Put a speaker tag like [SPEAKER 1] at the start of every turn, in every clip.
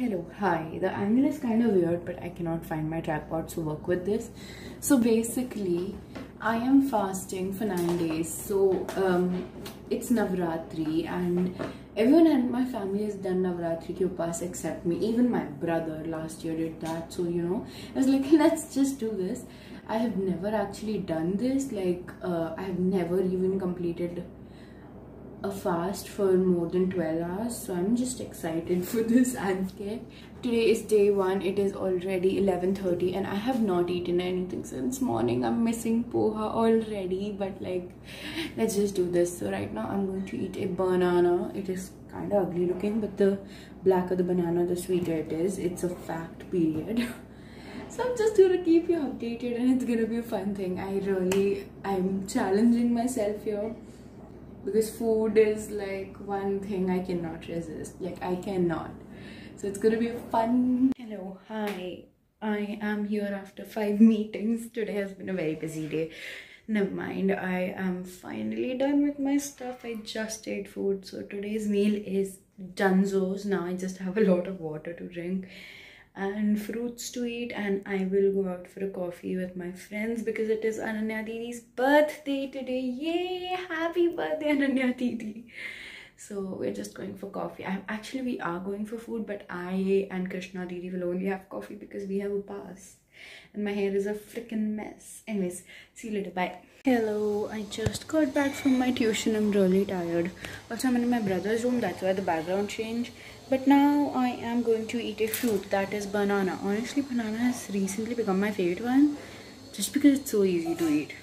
[SPEAKER 1] Hello, hi. The angle is kind of weird, but I cannot find my tripod to work with this. So basically, I am fasting for 9 days. So it's Navratri, and everyone in my family has done Navratri ki upas except me. Even my brother last year did that. So I was like, let's just do this. I have never actually done this. I have never even completed a fast for more than 12 hours, so I'm just excited for this. I'm scared. Today is day 1. It is already 11:30 and I have not eaten anything since morning. I'm missing poha already, but let's just do this. So right now I'm going to eat a banana. It is kind of ugly looking, but the blacker the banana, the sweeter it is. It's a fact, period. So I'm just gonna keep you updated, and it's gonna be a fun thing. I'm challenging myself here, because food is one thing I cannot resist. I cannot. So it's gonna be a fun. Hello, hi. I am here after 5 meetings. Today has been a very busy day. Never mind, I am finally done with my stuff. I just ate food. So today's meal is Dunzo's. Now I just have a lot of water to drink and fruits to eat, and I will go out for a coffee with my friends because it is Ananya Didi's birthday today. Yay! Happy birthday, Ananya Didi. So we're just going for coffee. We are going for food, but I and Krishna Didi will only have coffee because we have upas. And my hair is a freaking mess. Anyways, see you later. Bye. Hello, I just got back from my tuition. I'm really tired. Also, I'm in my brother's room. That's why the background changed. But now I am going to eat a fruit, that is banana. Honestly, banana has recently become my favorite one, just because it's so easy to eat.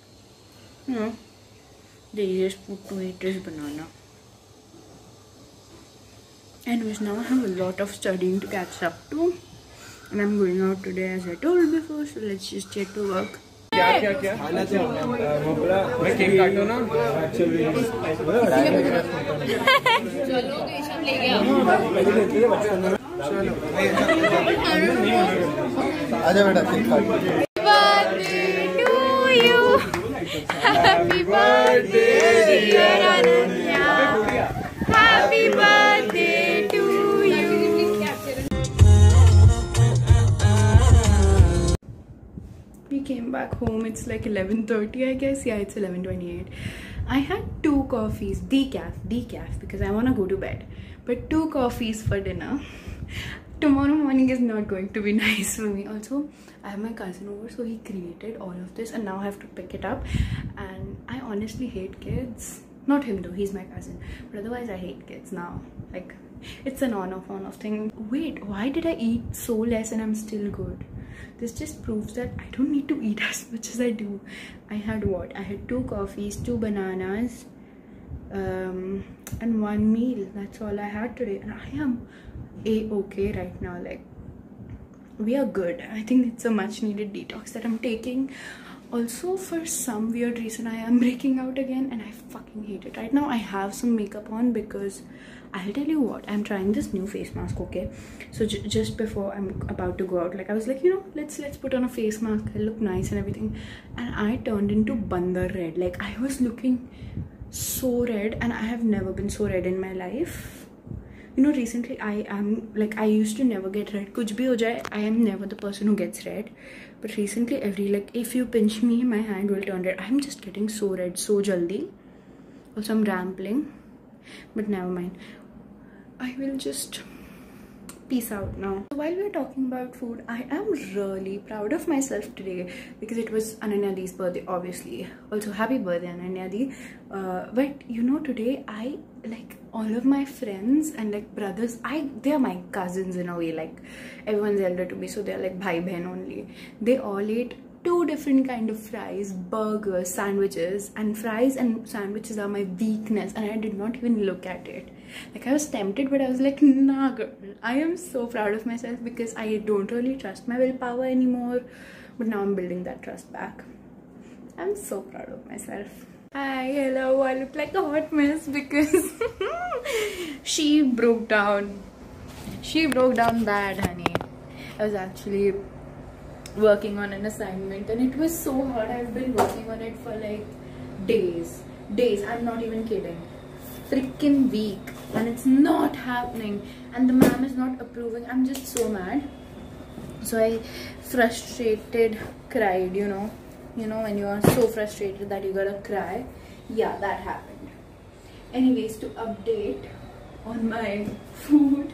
[SPEAKER 1] The easiest food to eat is banana. Anyways, now I have a lot of studying to catch up to, and I'm going out today as I told before, so let's just get to work. क्या मैं cake काटूं ना actually चलो केशव ले गया चलो आजा बेटा cake काट happy birthday dear Ananya happy birthday to you We came back home. It's like 11:30, I guess. Yeah, it's 11:28. I had 2 coffees, decaf, because I want to go to bed. But 2 coffees for dinner. Tomorrow morning is not going to be nice for me. Also, I have my cousin over, so he created all of this, and now I have to pick it up. And I honestly hate kids. Not him though, he's my cousin. But otherwise, I hate kids now. It's an on-off thing. Wait, why did I eat so less and I'm still good? This just proves that I don't need to eat as much as I do. I had what? I had 2 coffees, 2 bananas, and 1 meal. That's all I had today, and I am a-okay right now. We are good. I think it's a much needed detox that I'm taking. Also, for some weird reason, I am breaking out again, and I fucking hate it. Right now, I have some makeup on because I'll tell you what, I'm trying this new face mask, okay? So just before I'm about to go out, I was like, let's put on a face mask. I look nice and everything. And I turned into Bandar red. I was looking so red, and I have never been so red in my life. Recently I used to never get red. Kuch bhi ho jaye, I am never the person who gets red. But recently, if you pinch me, my hand will turn red. I'm just getting so red so jaldi. Also, I'm rambling, but never mind. I will just peace out now. So while we're talking about food, I am really proud of myself today because it was Ananya Di's birthday, obviously. Also, happy birthday, Ananya Di. But today I all of my friends and brothers, they are my cousins in a way. Everyone's elder to me, so they're bhai behan only. They all ate 2 different kind of fries, burgers, sandwiches, and fries and sandwiches are my weakness, and I did not even look at it. I was tempted, but I was like, nah girl. I am so proud of myself because I don't really trust my willpower anymore, but now I'm building that trust back. I'm so proud of myself. Hi, hello, I look like a hot mess because she broke down bad, honey. I was actually working on an assignment and it was so hard. I've been working on it for days. I'm not even kidding. Freaking week. and it's not happening, and the ma'am is not approving. I'm just so mad. So I frustrated cried, you know when you are so frustrated that you gotta cry. Yeah, that happened. Anyways, to update on my food,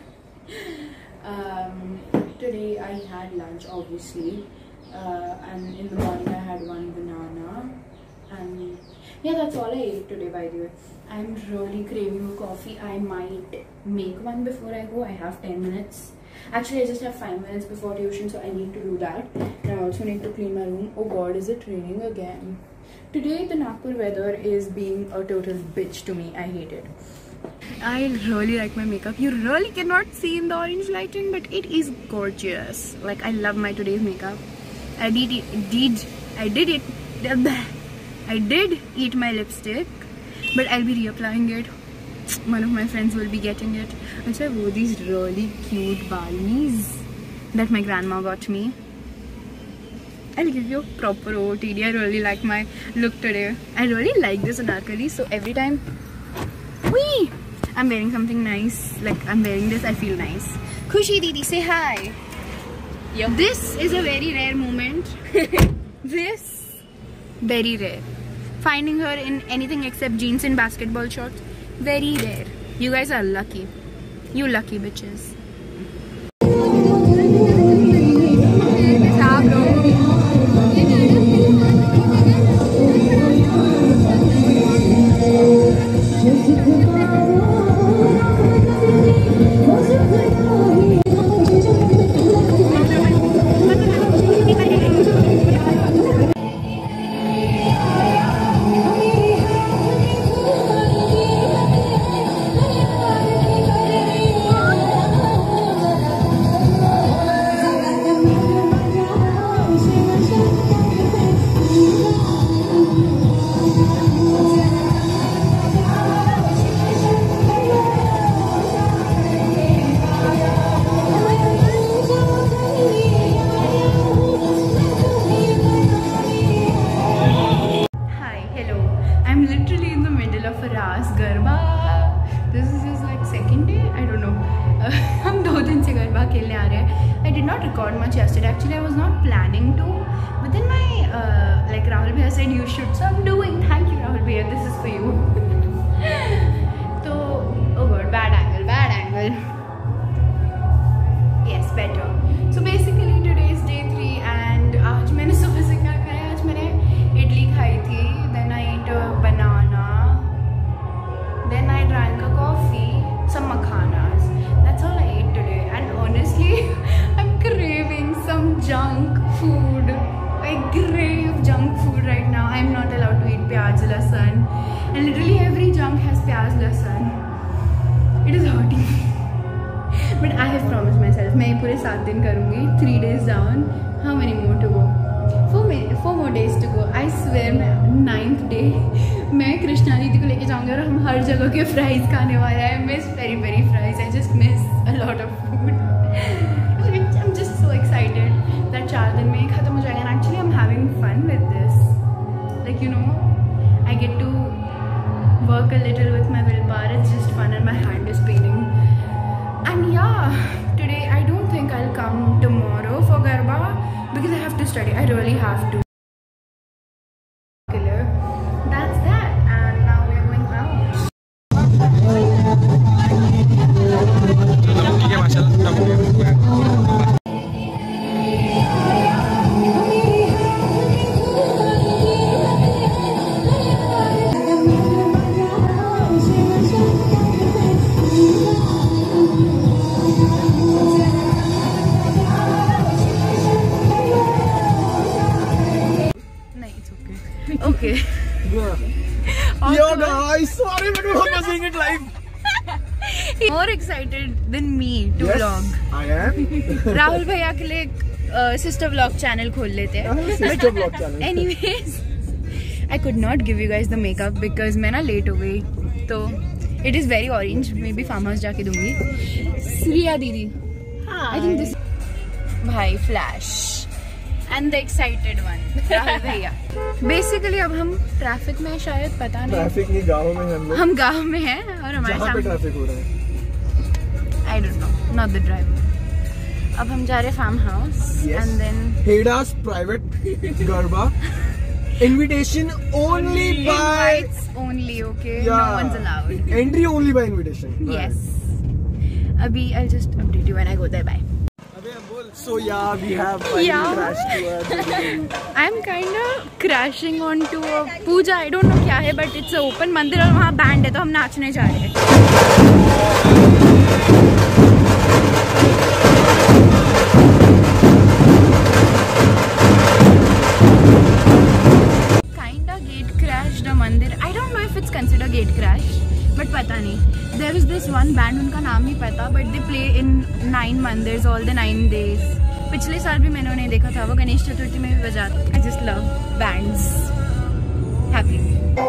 [SPEAKER 1] today I had lunch, obviously, and in the morning I had one banana, and yeah, that's all I ate today, by the way. I'm really craving a coffee. I might make one before I go. I have 10 minutes. Actually, I just have 5 minutes before tuition, so I need to do that. And I also need to clean my room. Oh god, is it raining again? Today, the Nagpur weather is being a total bitch to me. I hate it. I really like my makeup. You really cannot see in the orange lighting, but it is gorgeous. Like, I love my today's makeup. I did eat my lipstick, but I'll be reapplying it. One of my friends will be getting it. Also, I wore these really cute balmis that my grandma got me. I'll give you a proper OOTD. I really like my look today. I really like this anarkali, so every time I'm wearing something nice, like I'm wearing this, I feel nice. Khushi Didi, say hi. Yep. This is a very rare moment. This, very rare. Finding her in anything except jeans and basketball shorts, very rare. You guys are lucky. You lucky bitches. I'm literally in the middle of a Ras Garba. This is his like second day. I don't know. हम 2 दिन से गरबा खेलने आ रहे हैं. I did not record much yesterday. Actually, I was not planning to. But then my like Rahul Bhaiya said you should. So I'm doing. Thank you, Rahul Bhaiya. This is for you. So oh god, bad angle. Yes, better. So basically today is day 3 and आज मैंने सुबह से क्या खाया? आज मैंने इडली खाई थी. Then I ate a banana. Then I drank a coffee, some makhanas. That's all I ate today. And honestly, I'm craving some junk food. I crave junk food right now. I'm not allowed to eat pyaz lasan. And literally every junk has pyaz lasan. It is hurting me. But I have promised myself, मैं पूरे 7 दिन करूँगी. 3 days down. How many more to go? 4 more days to go. I swear, मैं 9th day मैं कृष्णा दीदी को लेके जाऊँगी और हम हर जगह के फ्राइज खाने वाले हैं. I miss peri fries. I just miss a lot of food. I'm just so excited that 4 दिन में खत्म हो जाएगा. And actually, I'm having fun with this. Like, you know, I get to work a little with my willpower. It's just fun and my hand is paining. And yeah, today I don't think I'll come tomorrow for Garba because I have to study. I really have to. That's that. And now we're going out. Okay.
[SPEAKER 2] Yo guys, sorry but we're not seeing it live.
[SPEAKER 1] More excited than me to vlog.
[SPEAKER 2] I am.
[SPEAKER 1] Rahul Bhaiya के लिए sister vlog channel खोल लेते हैं.
[SPEAKER 2] Sister vlog channel.
[SPEAKER 1] Anyways, I could not give you guys the makeup because मैं ना late हो गई. तो it is very orange. Maybe farmhouse जाके दूँगी. Sriya दीदी. I think this. भाई flash. and the excited one, Rahul भैया. Basically अब हम ट्रैफिक में शायद पता नहीं.
[SPEAKER 2] ट्रैफिक नहीं, गाँव में हम
[SPEAKER 1] गाँव में हैं और हमारे सामने
[SPEAKER 2] ट्रैफिक हो रहा है.
[SPEAKER 1] I don't know, not the driver. अब हम जा रहे farm house and then
[SPEAKER 2] Heda's private Garba. Invitation only by
[SPEAKER 1] invites only, okay?
[SPEAKER 2] Yeah.
[SPEAKER 1] No one's allowed.
[SPEAKER 2] Entry only by invitation.
[SPEAKER 1] Yes. Abhi, I'll just update you when I go there. Bye.
[SPEAKER 2] So yeah, we have crashed to
[SPEAKER 1] I'm kind of crashing onto a puja. I don't know क्या है, but it's an open मंदिर और वहाँ band है तो हम नाचने जा रहे हैं. मंदिर. I don't know if it's considered gate crash, but पता नहीं. There is this one band, उनका नाम नहीं पता, but they play in 9 mandirs all the 9 days. पिछले साल भी मैंने उन्हें देखा था, वो गणेश चतुर्थी में भी बजाते. I just love bands. Happy.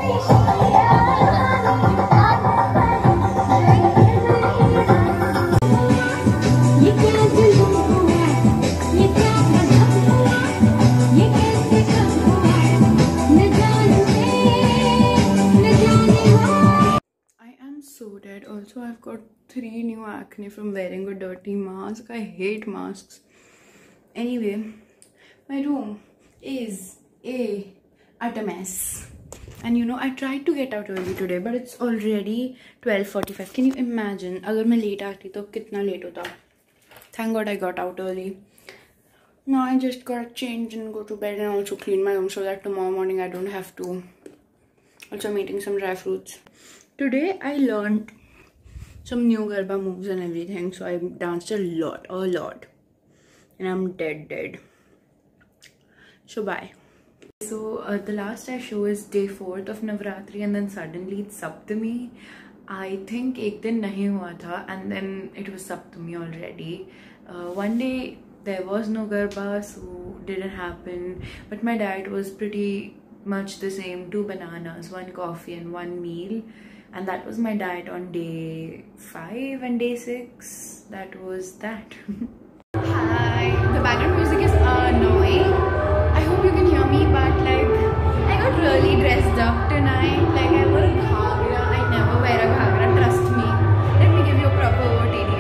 [SPEAKER 1] So dead. Also, I've got 3 new acne from wearing a dirty mask. I hate masks. Anyway, my room is at a mess. And you know, I tried to get out early today, but it's already 12:45. Can you imagine? अगर मैं late आती तो कितना late होता? Thank God I got out early. Now I just gotta change and go to bed and also clean my room so that tomorrow morning I don't have to. Also, I'm eating some dry fruits. Today I learned some new Garba moves and everything, so I danced a lot, and I'm dead. So bye. So the last I show is day 4th of Navratri, and then suddenly it's Saptami. I think एक दिन नहीं हुआ था, and then it was Saptami already. One day there was no Garba, so didn't happen. But my diet was pretty much the same: 2 bananas, 1 coffee, and 1 meal. And that was my diet on day 5 and day 6. That was that. Hi. The background music is annoying. I hope you can hear me, but like I got really dressed up tonight. Like I wore a ghagra. I never wear a ghagra, trust me. Let me give you a proper OOTD.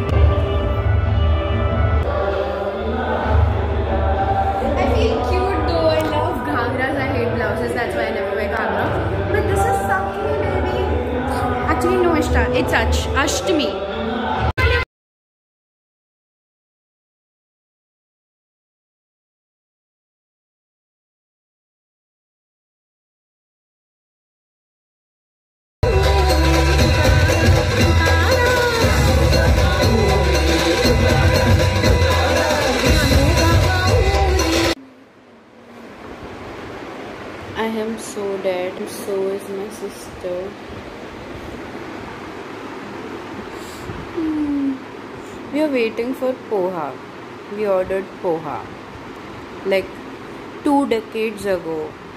[SPEAKER 1] I feel cute though. I love ghagras. I hate blouses. That's why I never wear ghagra. But this is something baby. Actually, no, it's Ashtami. I am so dead. So is my sister. We are waiting for poha. We ordered poha like 2 decades ago.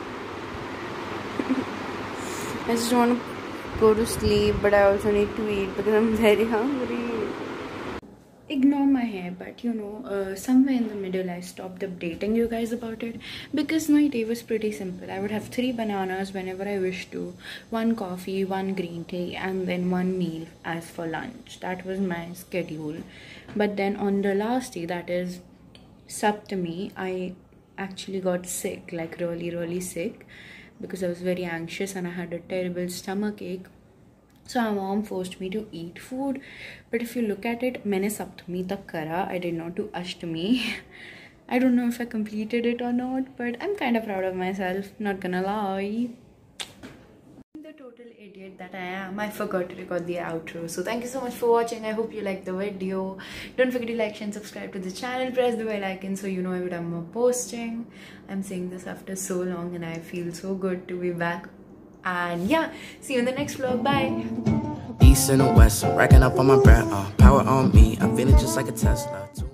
[SPEAKER 1] I just want to go to sleep, but I also need to eat because I'm very hungry. Ignore my hair, but you know, somewhere in the middle I stopped updating you guys about it because my day was pretty simple. I would have 3 bananas whenever I wish to, 1 coffee, 1 green tea, and then 1 meal as for lunch. That was my schedule. But then on the last day, that is Saptami, I actually got sick, like really sick, because I was very anxious and I had a terrible stomach ache. So my mom forced me to eat food, but if you look at it, मैंने सप्तमी तक करा. I did not do Ashtami. I don't know if I completed it or not, but I'm kind of proud of myself, not gonna lie. The total idiot that I am, I forgot to record the outro. So thank you so much for watching. I hope you liked the video. Don't forget to like, share and subscribe to the channel. Press the bell icon so you know every time I'm posting. I'm saying this after so long and I feel so good to be back. And yeah, see you in the next vlog. Bye.
[SPEAKER 3] East and the west, I'm racking up on my bread. Power on me, I'm feeling just like a Tesla.